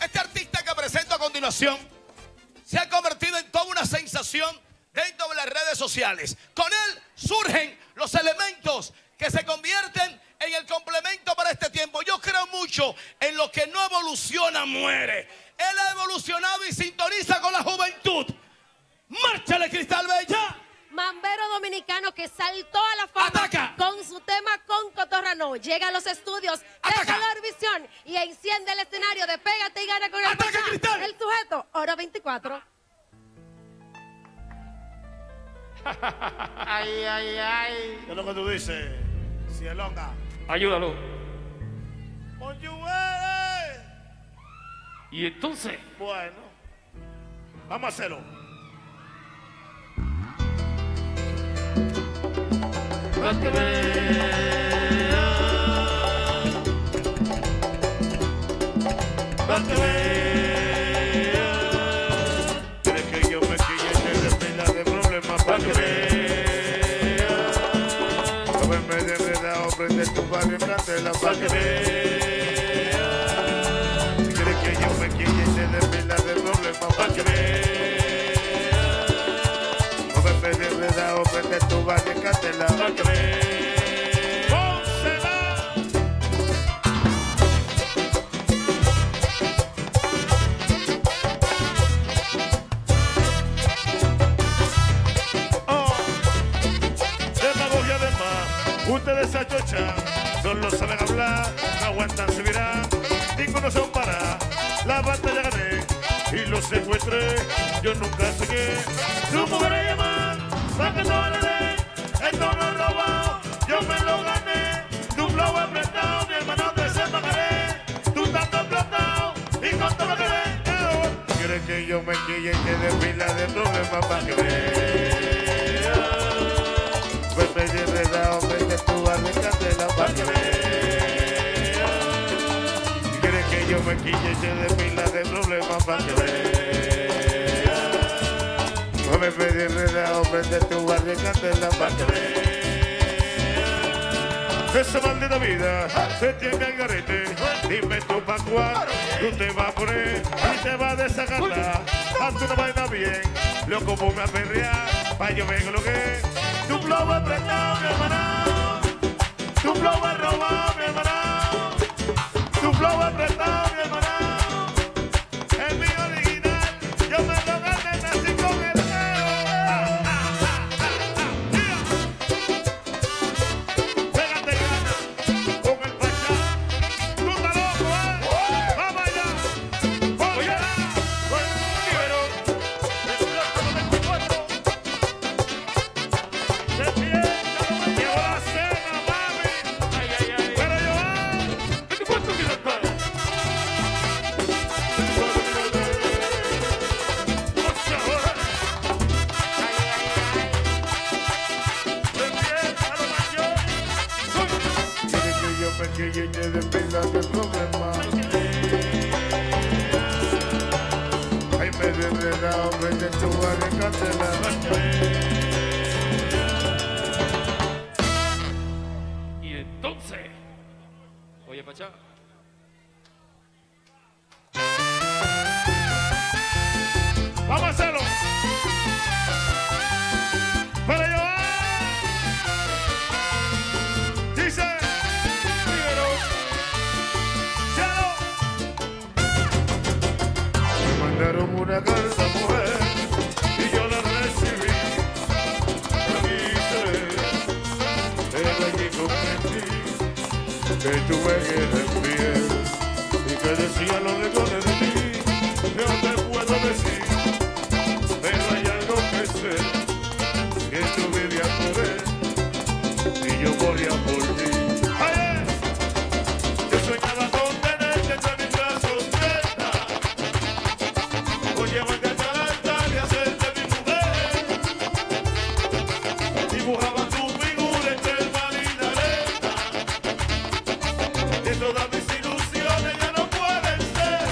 Este artista que presento a continuación se ha convertido en toda una sensación dentro de las redes sociales. Con él surgen los elementos que se convierten en el complemento para este tiempo. Yo creo mucho en lo que no evoluciona, muere. Él ha evolucionado y sintoniza con la juventud. ¡Márchale, Cristal Bella! Mambero dominicano que saltó a la fama. ¡Ataca! Con su tema Con Cotorrano. Llega a los estudios de ¡Ataca! Color Visión y enciende el escenario de Pégate y Gana con el ¡Ataca, Pachá. Cristal! El sujeto, Oro 24. Ay, ay, ay. ¿Qué es lo que tú dices? Cielonga. Ayúdalo. ¡Oyuele! Y entonces, Bueno, vamos a hacerlo. para que vea, para que vea. Quieres que yo me quille de pila de problemas para que vea. A verme de verdad, prende tu barrio en candela para que vea. Quieres que yo me quille de pila de problemas para que vea. A verme de verdad, prende tu barrio en candela para que vea. ¡Pónsela! Oh, demagogia de más, ustedes achochan, solo saben hablar, no aguantan, se verán, ninguno se para, la batalla gané y los secuestré, yo nunca seguí, su mujer llaman, para que no le den, esto no es robado, yo me lo gané, tu flow es prestado, mi hermano te se pagaré, tú tanto explotado y con todo lo que ven, quieres que yo me quille y te dé pila de problemas para que vea. Pues me di enredado, vete tú a mi candela para que vea. Quieres que yo me quille y te dé pila de problemas para que vea. Pues me di enredado, vete tú a mi candela para que vea. Esa maldita vida se tiene al garete. Dime tú pa' cuál tú te vas a poner y te vas a desagarrar. Hazte una vaina bien, loco, ponme a perrear. Pa' yo vengo lo que es. Tu flow es prestado, mi hermano. Tu flow es robado, mi hermano. Tu flow es prestado, mi hermano. Es mi original, yo me lo gané, nací con el Pégate gana con el Pachá. Tú estás loco, vamos allá. Oye, con el libero. El loco de tu cuerpo. Se piensa, llegó la cena, mami. ay, ay, ay. Pero yo ¿Qué cuánto que le está? Quiere que yo me quille y te dé pila de problemas. Ay, me de enredado, vete tú a recárcela. Y entonces, oye, Pachá. Vamos a hacerlo. Para llevar. Dice. Libero. Chalo. Me mandaron una carta, mujer, y yo la recibí. La quise, pero allí comprendí que tuve que respirar y que decía lo mejor de ti. Yo te puedo decir, pero hay algo que sé, que tú vivías por él y yo moría por ti. ¡Ay! Yo soñaba con tenerte entre mis brazos, neta, con llevarte hasta el altar y hacerte mi mujer. Dibujaba tu figura entre el mar y la arena, y todas mis ilusiones ya no pueden ser.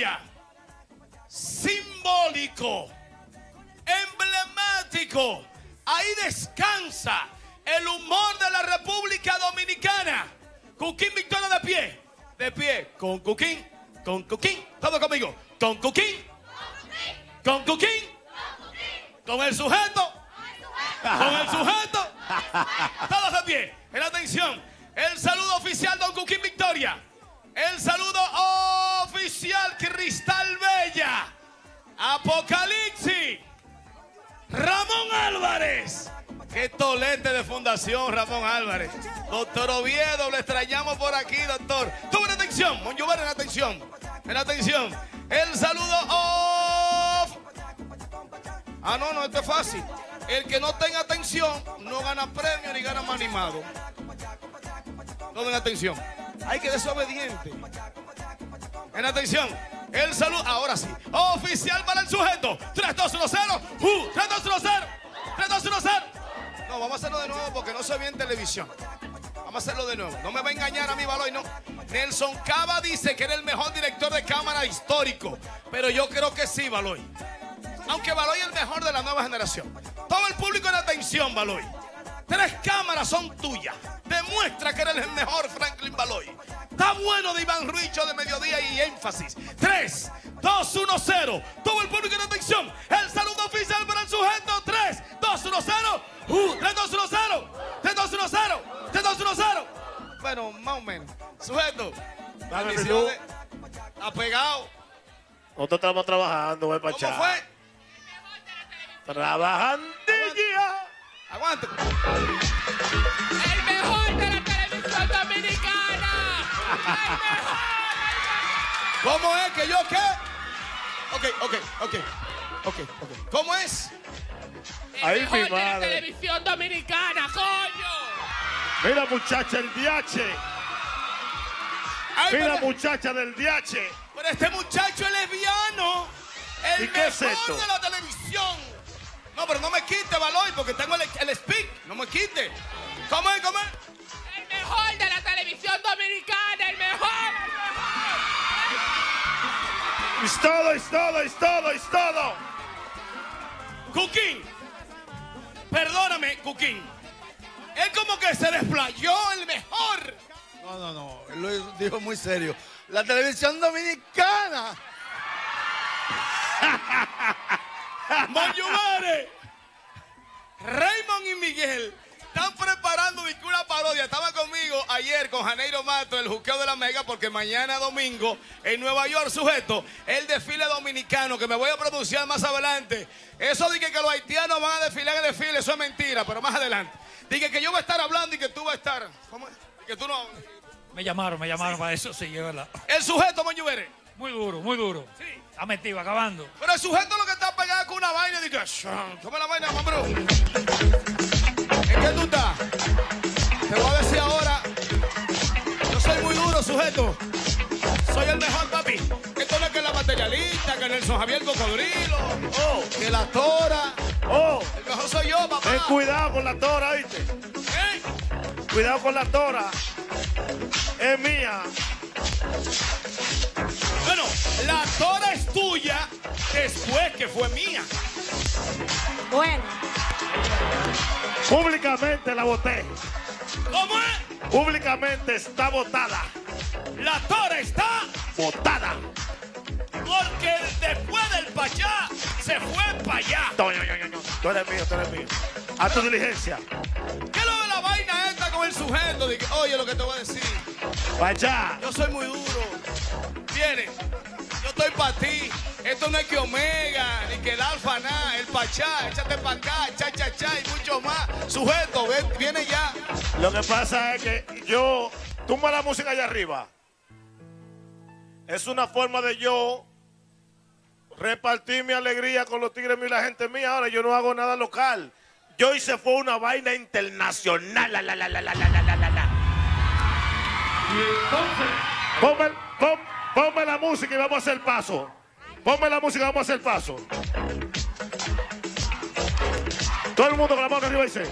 Victoria, simbólico, emblemático. Ahí descansa el humor de la República Dominicana. Cuquín Victoria de pie, con Cuquín, todo conmigo, con Cuquín, con el sujeto, todos de pie. En atención, el saludo oficial Don Cuquín Victoria, el saludo oficial Cristal Bella, Apocalipsis, Ramón Álvarez. Qué tolete de fundación, Ramón Álvarez. Doctor Oviedo, lo extrañamos por aquí, doctor. Tú en atención, Monjuber en atención. En atención. El saludo off. Ah, no, esto es fácil. El que no tenga atención no gana premio ni gana más animado. Todo en atención. Hay que desobediente. En atención. El saludo, ahora sí. Oficial para el sujeto. 3210. 3210. 3210. No, vamos a hacerlo de nuevo porque no se ve en televisión. Vamos a hacerlo de nuevo. No me va a engañar a mí, Baloy, no. Nelson Cava dice que era el mejor director de cámara histórico. Pero yo creo que sí, Baloy. Aunque Baloy es el mejor de la nueva generación. Todo el público en atención, Baloy. 3 cámaras son tuyas. Demuestra que eres el mejor, Franklin Baloy. Está bueno de Iván Ruicho de Mediodía y Énfasis. 3, 2, 1, 0. Todo el público en atención. El saludo oficial para el sujeto. 3, 2, 1, 0. 3, 2, 1, 0. 3, 2, 1, 0. 3, 2, 1, 0. Bueno, más o menos. Sujeto. Bendiciones. Apegado. Nosotros estamos trabajando, voy para allá. ¿Cómo fue? Trabajandilla. Aguante. El mejor de la televisión dominicana. El mejor. ¿Cómo es que yo qué? Ok. ¿Cómo es? Ahí El mi mejor de la madre. televisión dominicana, coño. Mira, muchacha, el DH. Ay, Mira, pero- muchacha del DH. Pero este muchacho es lesbiano. El ¿Y qué es mejor esto? de la televisión. No, pero no me quite, Baloy, porque tengo el speak. No me quite. ¿Cómo es? El mejor de la televisión dominicana, el mejor. Es todo. Cuquín. Perdóname, Cuquín. Él como que se desplayó, el mejor. No, él lo dijo muy serio. La televisión dominicana. Monjuber, Raymond y Miguel están preparando una parodia. Estaba conmigo ayer con Janeiro Mato, el juqueo de la Mega, porque mañana domingo en Nueva York, sujeto, el desfile dominicano, que me voy a pronunciar más adelante. Eso de que los haitianos van a desfilar en el desfile, eso es mentira, pero más adelante. Dije que yo voy a estar hablando y que tú vas a estar. ¿Cómo es? Y que tú no. Me llamaron para eso, sí, es verdad. El sujeto, Monjuber. Muy duro. Sí. Está metido, acabando. Pero el sujeto lo que está pegado con una vaina y dice, toma la vaina, mambrú. ¿En qué tú estás? Te voy a decir ahora, yo soy muy duro, sujeto. Soy el mejor, papi. Esto no es que la materialista, que Nelson Javier Cocodrilo, que la Tora. El mejor soy yo, papá. Ten cuidado con la tora, ¿viste? ¿Eh? Cuidado con la tora. Es mía. Bueno, la Tora es tuya después que fue mía. Bueno, Públicamente la voté. ¿Cómo es? Públicamente está votada. La Tora está Votada. porque después del payá se fue para allá. Tú eres mío. A tu diligencia. ¿Qué es lo de la vaina esta con el sujeto? De que, oye, lo que te voy a decir. Para allá. Yo soy muy duro. Viene. Yo estoy para ti. Esto no es que Omega, ni que el Alfa nada. El Pachá, échate para acá, cha, y mucho más. Sujeto, viene ya. Lo que pasa es que yo tumba la música allá arriba. Es una forma de yo repartir mi alegría con los tigres y la gente mía. Ahora yo no hago nada local. Yo hice fue una vaina internacional. Ponme la música y vamos a hacer paso. Ponme la música y vamos a hacer paso. Todo el mundo con la mano arriba dice.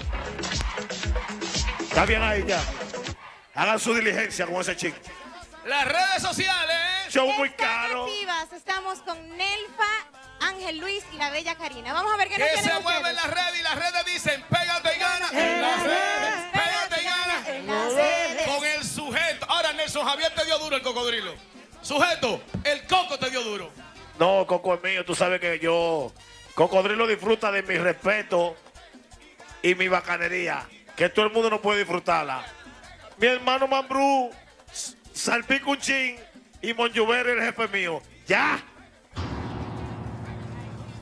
Está bien ahí ya. Hagan su diligencia con ese chico. Las redes sociales. show muy caro. Activas. Estamos con Nelfa, Ángel Luis y la bella Karina. Vamos a ver qué nos Que tienen se mueve en ustedes. las redes y las redes dicen, pégate y gana. En las redes, pégate y gana. En las redes. Con el sujeto. Ahora Nelson Javier te dio duro el cocodrilo. Sujeto, el coco te dio duro. No, Coco es mío. Tú sabes que yo, Cocodrilo disfruta de mi respeto y mi bacanería, que todo el mundo no puede disfrutarla. Mi hermano Mambrú, Salpico un chin y Monjuver el jefe mío. ¡Ya!